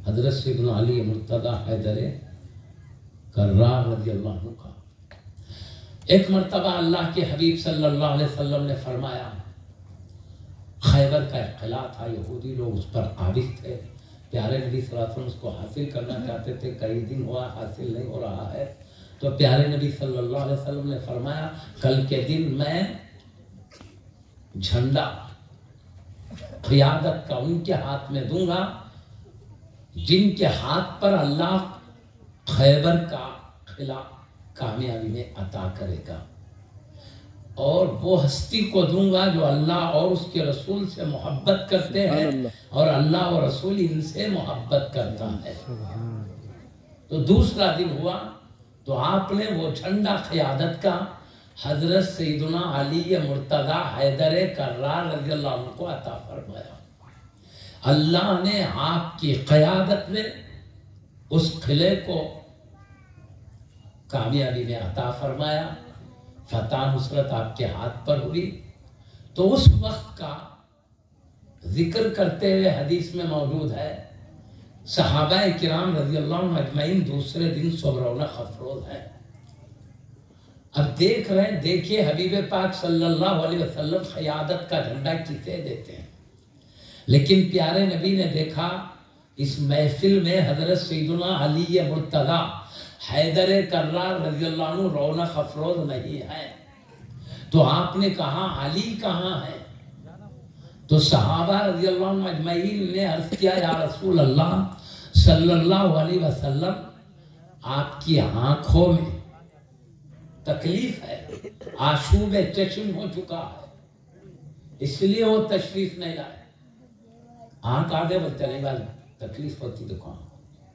حضرت سیدنا علی مرتضی حیدر کرار رضی اللہ عنہ کا ایک مرتبہ اللہ کے حبیب صلی اللہ علیہ وسلم نے فرمایا، خیبر کا ایک قلعہ تھا، یہودی لوگ اس پر قابض تھے، پیارے نبی صلی اللہ علیہ وسلم اس کو حاصل کرنا چاہتے تھے، کئی دن ہوا حاصل نہیں ہو رہا ہے، تو پیارے نبی صلی اللہ علیہ وسلم نے فرمایا کل کے دن میں جھنڈا قیادت کا ان کے ہاتھ میں دوں گا جن کے ہاتھ پر اللہ خیبر کا قلعہ کامیابی میں عطا کرے گا، اور وہ ہستی کو دوں گا جو اللہ اور اس کے رسول سے محبت کرتے ہیں اور اللہ اور رسول ان سے محبت کرتا ہے۔ تو دوسرا دن ہوا تو آپ نے وہ جھنڈا قیادت کا حضرت سیدنا علی مرتضی حیدر کرار رضی اللہ عنہ کو عطا فرمایا۔ اللہ نے آپ کی قیادت میں اس قلعے کو کامیابی میں عطا فرمایا، فتح نصرت آپ کے ہاتھ پر ہوئی۔ تو اس وقت کا ذکر کرتے ہوئے حدیث میں موجود ہے، صحابہ کرام رضی اللہ عنہ اجمعین دوسرے دن صبح رونق افروز ہے۔ اب دیکھیے حبیب پاک صلی اللہ علیہ وسلم قیادت کا جھنڈا کسے دیتے ہیں، لیکن پیارے نبی نے دیکھا اس محفل میں حضرت سیدنا علی مرتضی حیدر کرار رضی اللہ عنہ رونق افروز نہیں ہے، تو آپ نے کہا علی کہاں ہے؟ تو صحابہ رضی اللہ عنہ اجمعین نے عرض کیا یا رسول اللہ صلی اللہ علیہ وسلم آپ کی آنکھوں میں تکلیف ہے، آشوب چشم ہو چکا ہے، اس لیے وہ تشریف نہیں لائے۔ آنکھ آگے بڑھتے نہیں بھائی، تکلیف ہوتی تو کہاں،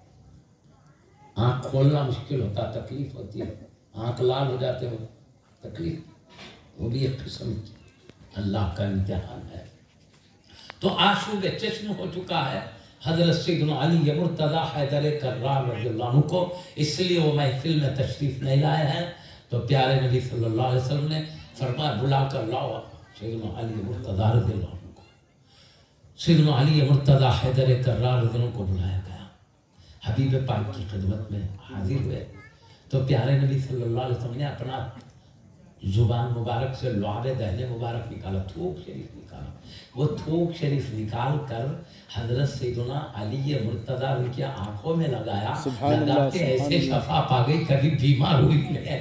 آنکھ کھولنا مشکل ہوتا، تکلیف ہوتی ہے، آنکھ لال ہو جاتے ہو تکلیف، وہ بھی ایک قسم کی اللہ کا امتحان ہے۔ تو آشوب چشم ہو چکا ہے حضرت سیدنا علی مرتضی حیدر کرار رضی اللہ عنہ کو، اس لیے وہ محفل میں تشریف نہیں لائے ہیں۔ تو پیارے نبی صلی اللہ علیہ وسلم نے فرمایا بلا کر لاؤ سیدنا علی مرتضی رضی اللہ عنہ کو۔ سیدنا علی مرتضی حیدر کرار رضی اللہ عنہ کو بلایا گیا، حبیب پاک کی خدمت میں حاضر ہوئے۔ تو پیارے نبی صلی اللہ علیہ وسلم نے اپنا زبان مبارک سے لعاب دہن مبارک نکالا، تھوک شریف نکالا، وہ تھوک شریف نکال کر حضرت سیدنا علی مرتضی کی آنکھوں میں لگایا، لگاتے ایسے شفا پا گئی کبھی بیمار ہوئی نہیں۔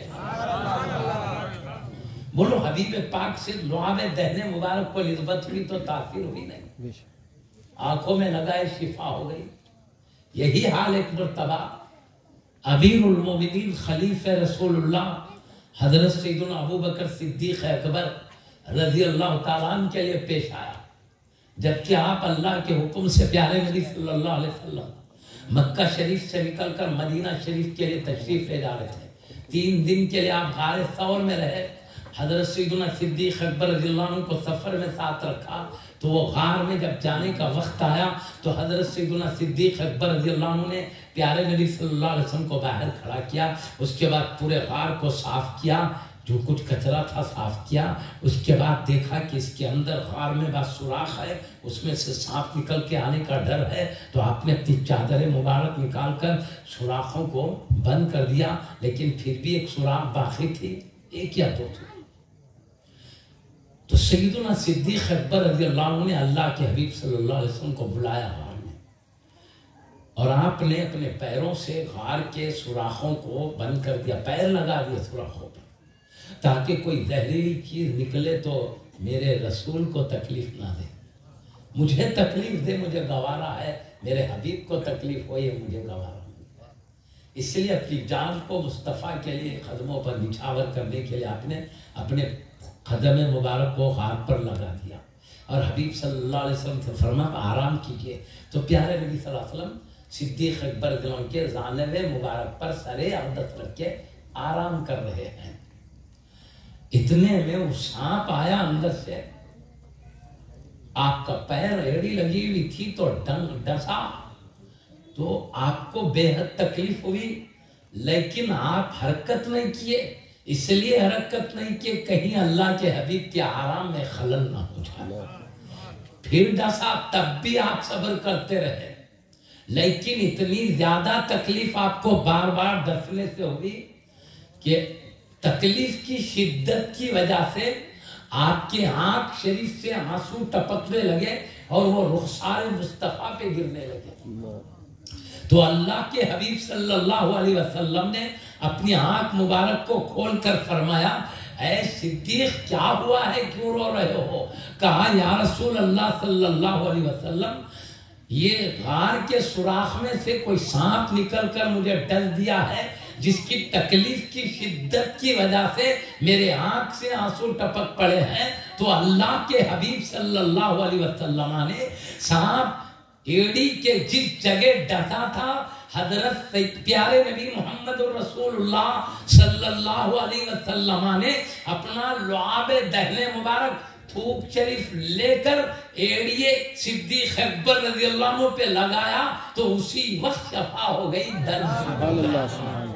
بولو حبیب پاک سے لعاب دہن مبارک کو نسبت ہوئی تو تاثیر ہوئی نہیں، آنکھوں میں لگائے شفا ہو گئی۔ یہی حال ایک مرتبہ امیر المومنین خلیفہ رسول اللہ حضرت سیدنا ابو بکر صدیق اکبر رضی اللہ تعالیٰ عنہ کے لیے پیش آیا، جبکہ آپ اللہ کے حکم سے پیارے نبی صلی اللہ علیہ وسلم مکہ شریف سے نکل کر مدینہ شریف کے لیے تشریف لے جا رہے تھے۔ 3 دن کے لیے آپ غار ثور میں رہے، حضرت سیدنا صدیق اکبر رضی اللہ عنہ کو سفر میں ساتھ رکھا۔ تو وہ غار میں جب جانے کا وقت آیا تو حضرت سیدنا صدیق اکبر رضی اللہ عنہ نے پیارے نبی صلی اللہ علیہ وسلم کو باہر کھڑا کیا، اس کے بعد پورے غار کو صاف کیا، جو کچھ کچرا تھا صاف کیا، اس کے بعد دیکھا کہ اس کے اندر غار میں بس سوراخ ہے، اس میں سے سانپ نکل کے آنے کا ڈر ہے، تو آپ نے اپنی چادر مبارک نکال کر سوراخوں کو بند کر دیا، لیکن پھر بھی ایک سوراخ باقی تھی، 1 یا 2 تھی۔ تو سیدنا صدیق اکبر رضی اللہ عنہ نے اللہ کے حبیب صلی اللہ علیہ وسلم کو بلایا غار میں، اور آپ نے اپنے پیروں سے غار کے سوراخوں کو بند کر دیا، پیر لگا دیا سوراخوں پر، تاکہ کوئی زہریلی چیز نکلے تو میرے رسول کو تکلیف نہ دے، مجھے تکلیف دے مجھے گوارا ہے، میرے حبیب کو تکلیف ہو یہ مجھے گوارا نہیں ہے۔ اس لیے اپنی جان کو مصطفیٰ کے لیے قدموں پر نچھاور کرنے کے لیے آپ نے اپنے قدم مبارک کو غار پر لگا دیا، اور حبیب صلی اللہ علیہ وسلم سے فرمایا آرام کیجئے۔ تو پیارے نبی صلی اللہ علیہ وسلم صدیق اکبر رضی اللہ عنہ کے جانب مبارک پر سر اقدس رکھ کے آرام کر رہے ہیں۔ اتنے میں وہ سانپ آیا اندر سے، آپ کا پیر ایڑی لگی ہوئی تھی تو ڈسا، تو آپ کو بے حد تکلیف ہوئی، لیکن آپ حرکت نہیں کیے، اس لیے حرکت نہیں کہ کہیں اللہ کے حبیب کے آرام میں خلل نہ ہو جائے۔ پھر ڈسا تب بھی آپ صبر کرتے رہے، لیکن اتنی زیادہ تکلیف آپ کو بار بار ڈسنے سے ہوگی کہ تکلیف کی شدت کی وجہ سے آپ کے آنکھ شریف سے آنسو ٹپکنے لگے اور وہ رخسار مصطفیٰ پہ گرنے لگے. تو اللہ کے حبیب صلی اللہ علیہ وسلم نے اپنی آنکھ مبارک کو کھول کر فرمایا اے صدیق کیا ہوا ہے کیوں رو رہے ہو؟ کہا یا رسول اللہ صلی اللہ علیہ وسلم یہ غار کے سوراخ میں سے کوئی سانپ نکل کر مجھے ڈس دیا ہے جس کی تکلیف کی شدت کی وجہ سے میرے آنکھ سے آنسو ٹپک پڑے ہیں. تو اللہ کے حبیب صلی اللہ علیہ وسلم نے سانپ ایڑی کے جس جگہ ڈسا تھا حضرت پیارے نبی محمد رسول اللہ صلی اللہ علیہ وسلم نے اپنا لعاب دہنے مبارک تھوک شریف لے کر ایڑیے صدیق اکبر رضی اللہ عنہ پہ لگایا تو اسی وقت شفا ہو گئی درد.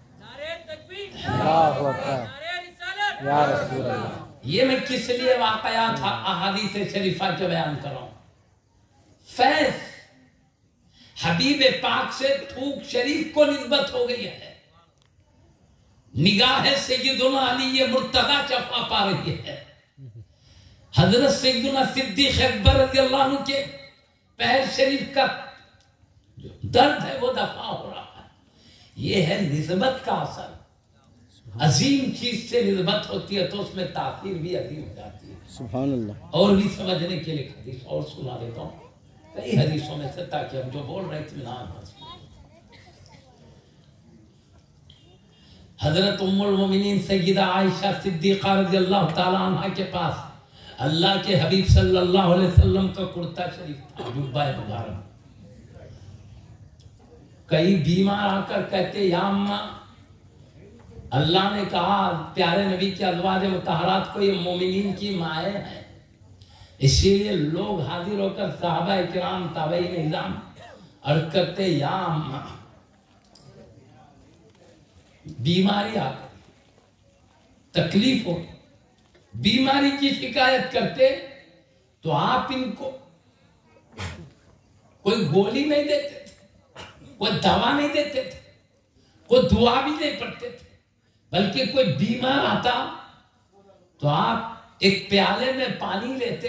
یہ میں کس لیے واقعات احادیث شریفہ کے بیان کر رہا ہوں. فیض حبیب پاک سے تھوک شریف کو نسبت ہو گئی ہے. نگاہ سیدنا علی یہ مرتضی شفا پا رہی ہے. حضرت سیدنا صدیق اکبر رضی اللہ عنہ کے پیر شریف کا درد ہے وہ دفع ہو رہا ہے. یہ ہے نسبت کا اثر. عظیم چیز سے نسبت ہوتی ہے تو اس میں تاثیر بھی عظیم ہو جاتی ہے. سبحان اللہ. اور بھی سمجھنے کے لیے حدیث اور سنا دیتا ہوں کئی حدیثوں میں سے تاکہ ہم جو بول رہے اطمینان حاصل. حضرت ام المومنین سیدہ عائشہ صدیقہ رضی اللہ تعالی عنہ کے پاس اللہ کے حبیب صلی اللہ علیہ وسلم کا کرتا شریف تھا جبہ مبارک. کئی بیمار آ کر کہتے یا اماں اللہ نے کہا پیارے نبی کے ازواج مطہرات کو یہ مومنین کی مائیں ہیں اسی لیے لوگ حاضر ہو کر صحابہ کرام تابعین نظام عرض کرتے یا اماں بیماری آ گئی تکلیف ہو بیماری کی شکایت کرتے تو آپ ان کو کوئی گولی نہیں دیتے تھے کوئی دوا نہیں دیتے تھے کوئی دعا بھی نہیں پڑھتے تھے بلکہ کوئی بیمار آتا تو آپ ایک پیالے میں پانی لیتے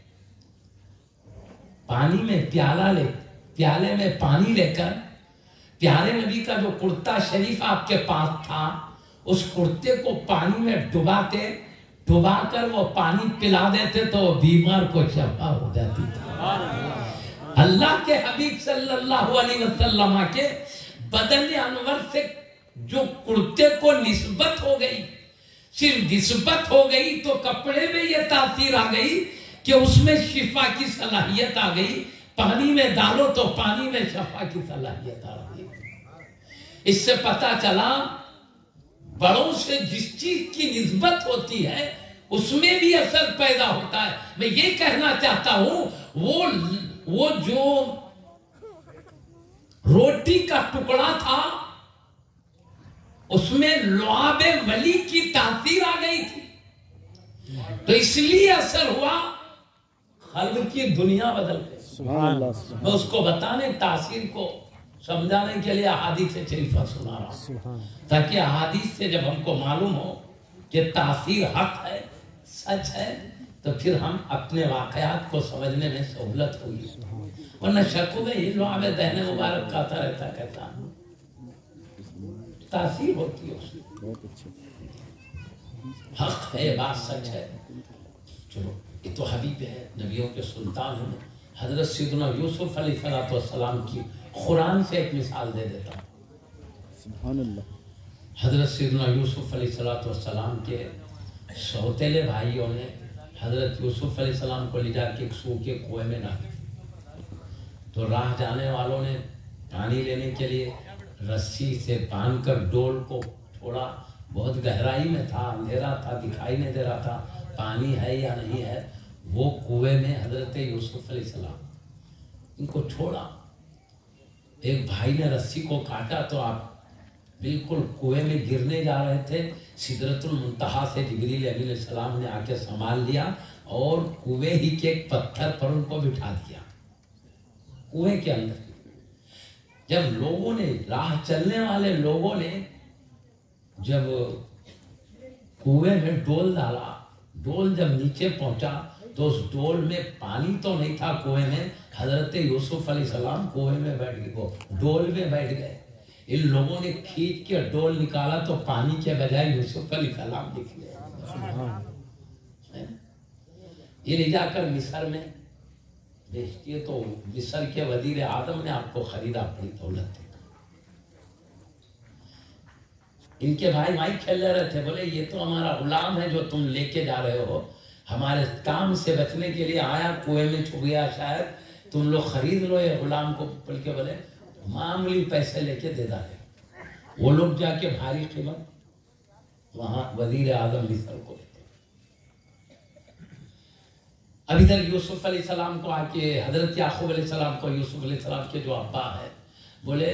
پانی میں پیالے میں پانی لے کر پیارے نبی کا جو کرتا شریف آپ کے پاس تھا اس کرتے کو پانی میں ڈبا کر وہ پانی پلا دیتے تو وہ بیمار کو شفا ہو جاتی تھی. اللہ کے حبیب صلی اللہ علیہ وسلم کے بدن انور سے جو کرتے کو نسبت ہو گئی صرف نسبت ہو گئی تو کپڑے میں یہ تاثیر آ گئی کہ اس میں شفا کی صلاحیت آ گئی. پانی میں ڈالو تو پانی میں شفا کی صلاحیت آ گئی. اس سے پتا چلا بڑوں سے جس چیز کی نسبت ہوتی ہے اس میں بھی اثر پیدا ہوتا ہے. میں یہ کہنا چاہتا ہوں وہ جو روٹی کا ٹکڑا تھا اس میں لعاب ولی کی تاثیر آ گئی تھی تو اس لیے اثر ہوا خلق کی دنیا بدل گئی. میں اس کو بتانے تاثیر کو سمجھانے کے لیے احادیث شریفہ سنا رہا ہوں تاکہ احادیث سے جب ہم کو معلوم ہو کہ تاثیر حق ہے سچ ہے تو پھر ہم اپنے واقعات کو سمجھنے میں سہولت ہوگی. ورنہ شک ہو گئی لعاب دہن مبارک کا آتا رہتا کہتا تاثیر ہوتی ہے حق ہے بات سچ ہے. چلو یہ تو حبیب ہے نبیوں کے سلطان ہیں. حضرت سیدنا یوسف علیہ السلام کی قرآن سے ایک مثال دے دیتا ہوں. سبحان اللہ. حضرت سیدنا یوسف علیہ السلام کے سوتیلے بھائیوں نے حضرت یوسف علیہ السلام کو لے جا کے ایک سوکھے کنویں میں ڈالا تو راہ جانے والوں نے پانی لینے کے لیے رسی سے باندھ کر ڈول کو چھوڑا. بہت گہرائی میں تھا اندھیرا تھا دکھائی نہیں دے رہا تھا پانی ہے یا نہیں ہے. وہ کنویں میں حضرت یوسف علیہ السلام ان کو چھوڑا. ایک بھائی نے رسی کو کاٹا تو آپ بالکل کنویں میں گرنے جا رہے تھے. سدرۃ المنتہا سے جبریل علیہ السلام نے آ کے سنبھال لیا اور کنویں ہی کے ایک پتھر پر ان کو بٹھا دیا کنویں کے اندر. جب لوگوں نے، راہ چلنے والے لوگوں نے جب کنویں میں ڈول ڈالا، ڈول جب نیچے پہنچا تو اس ڈول میں پانی تو نہیں تھا کنویں میں، حضرت یوسف علیہ السلام کنویں میں بیٹھ گئے، وہ ڈول میں بیٹھ گئے۔ ان لوگوں نے کھینچ کے ڈول نکالا تو پانی کے بجائے یوسف علیہ السلام دکھ گئے۔ یہ لے جا کر مصر میں بیچتی ہے تو مصر کے وزیر اعظم نے آپ کو خریدا اپنی دولت۔ ان کے بھائی مائی کھیل رہے تھے، بولے یہ تو ہمارا غلام ہے جو تم لے کے جا رہے ہو، ہمارے کام سے بچنے کے لیے آیا، کنویں میں چھپ گیا شاید، تم لوگ خرید لو یہ غلام کو۔ بول کے بولے معمولی پیسے لے کے دے ڈالے۔ وہ لوگ جا کے بھاری قیمت وہاں وزیر اعظم مصر کو دیتے۔ اب ادھر یوسف علیہ السلام کو آ کے حضرت یعقوب علیہ السلام کو، یوسف علیہ السلام کے جو ابا ہے، بولے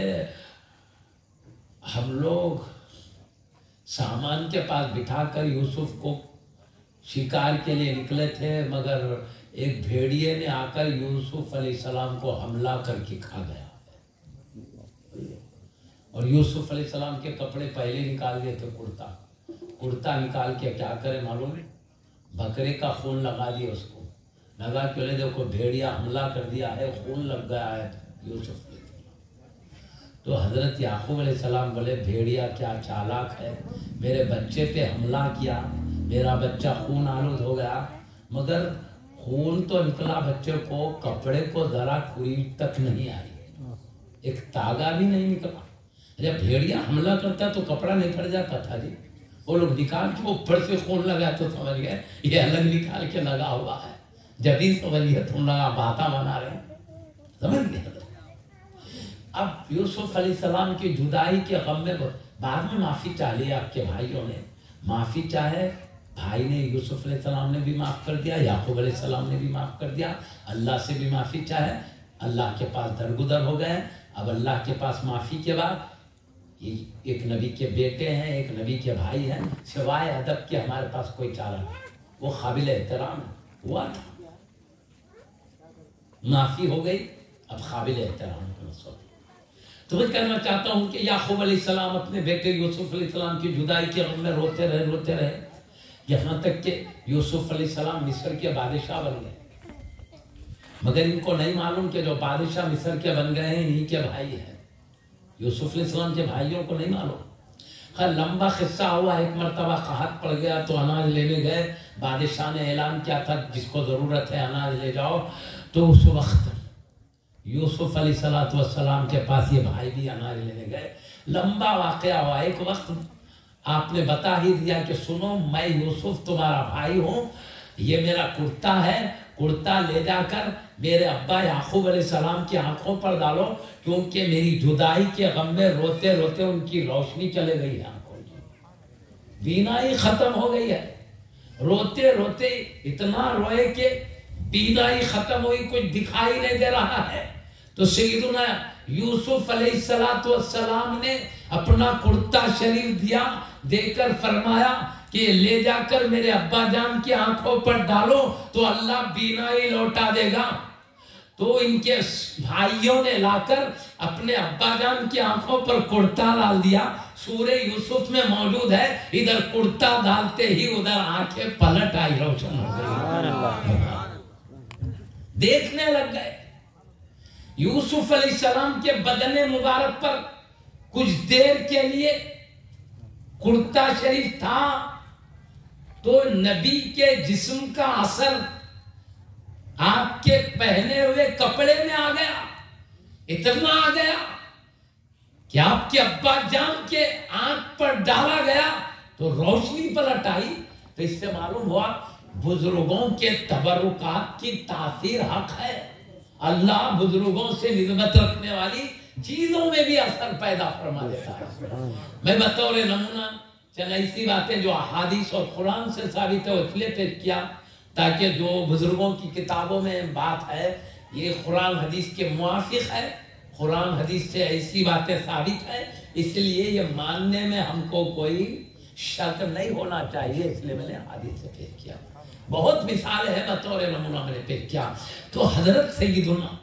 ہم لوگ سامان کے پاس بٹھا کر یوسف کو شکار کے لیے نکلے تھے، مگر ایک بھیڑیے نے آ کر یوسف علیہ السلام کو حملہ کر کے کھا گیا۔ اور یوسف علیہ السلام کے کپڑے پہلے نکال دیے تھے، کرتا نکال کے کیا کرے معلوم ہے؟ بکرے کا خون لگا دیا اس کو، لگا کے لے دیکھو بھیڑیا حملہ کر دیا ہے، خون لگ گیا ہے یوسف علیہ السلام۔ تو حضرت یعقوب علیہ السلام بولے بھیڑیا کیا چالاک ہے، میرے بچے پہ حملہ کیا، میرا بچہ خون آلود ہو گیا، مگر خون تو نکلا بچے کو، کپڑے کو ذرا کوئی تک نہیں آئی، ایک تاگا بھی نہیں نکلا۔ جب بھیڑیا حملہ کرتا تو کپڑا نہیں پھٹ جاتا تھا جی، وہ لوگ نکال کے اوپر سے خون لگا تو سمجھ گئے یہ الگ نکال کے لگا ہوا ہے، جب ہی سمجھ گئے تم لگا باتاں بنا رہے ہیں، سمجھ گئے۔ اب یوسف علیہ السلام کی جدائی کے غم میں بعد میں معافی چاہ لی، آپ کے بھائیوں نے معافی چاہے، بھائی نے یوسف علیہ السلام نے بھی معاف کر دیا، یعقوب علیہ السلام نے بھی معاف کر دیا، اللہ سے بھی معافی چاہے، اللہ کے پاس درگزر ہو گئے۔ اب اللہ کے پاس معافی کے بعد ایک نبی کے بیٹے ہیں، ایک نبی کے بھائی ہیں، سوائے ادب کے ہمارے پاس کوئی چارہ نہیں، وہ قابل احترام ہوا تھا، معافی ہو گئی، اب قابل احترام کا مسئلہ۔ تو میں کہنا چاہتا ہوں کہ یعقوب علیہ السلام اپنے بیٹے یوسف علیہ السلام کی جدائی کے غم میں روتے رہے، یہاں تک کہ یوسف علیہ السلام مصر کے بادشاہ بن گئے، مگر ان کو نہیں معلوم کہ جو بادشاہ مصر کے بن گئے ہیں انہی کے بھائی ہیں، یوسف علیہ السلام کے بھائیوں کو نہیں معلوم۔ خیر لمبا قصہ ہوا، ایک مرتبہ قحط پڑ گیا تو اناج لینے گئے، بادشاہ نے اعلان کیا تھا جس کو ضرورت ہے اناج لے جاؤ، تو اس وقت یوسف علیہ السلام کے پاس یہ بھائی بھی اناج لینے گئے۔ لمبا واقعہ ہوا، ایک وقت آپ نے بتا ہی دیا کہ سنو میں یوسف تمہارا بھائی ہوں، یہ میرا کرتا ہے، کرتا لے جا کر میرے ابا یعقوب علیہ السلام کی آنکھوں پر ڈالو، کیونکہ میری جدائی کے غم میں روتے روتے ان کی روشنی چلے گئی ہے، آنکھوں کی بینائی ختم ہو گئی ہے، روتے روتے اتنا روئے کہ بینائی ختم ہوئی، کچھ دکھائی نہیں دے رہا ہے۔ تو سیدنا یوسف علیہ السلام نے اپنا کرتا شریف دیا، دے کر فرمایا کہ لے جا کر میرے ابا جان کی آنکھوں پر ڈالو تو اللہ بینائی لوٹا دے گا۔ تو ان کے بھائیوں نے لا کر اپنے ابا جان کی آنکھوں پر کرتا ڈال دیا، سورہ یوسف میں موجود ہے، ادھر کرتا ڈالتے ہی ادھر آنکھیں پلٹ آئی، روشن ہو گئی، دیکھنے لگ گئے۔ یوسف علیہ السلام کے بدن مبارک پر کچھ دیر کے لیے کرتا شریف تھا تو نبی کے جسم کا اثر آپ کے پہنے ہوئے کپڑے میں آ گیا، اتنا آ گیا کہ آپ کے ابا جان کے آنکھ پر ڈالا گیا تو روشنی پلٹ آئی۔ تو اس سے معلوم ہوا بزرگوں کے تبرکات کی تاثیر حق ہے، اللہ بزرگوں سے نسبت رکھنے والی چیزوں میں بھی اثر پیدا فرما دیتا ہے۔ میں بطور نمونہ چند ایسی باتیں جو احادیث اور قرآن سے ثابت ہے اس لیے پیش کیا تاکہ جو بزرگوں کی کتابوں میں بات ہے یہ قرآن حدیث کے موافق ہے، قرآن حدیث سے ایسی باتیں ثابت ہے، اس لیے یہ ماننے میں ہم کو کوئی شک نہیں ہونا چاہیے، اس لیے میں نے حدیث سے پیش کیا۔ بہت مثال ہے بطور نمونہ میں نے پیش کیا۔ تو حضرت سیدنا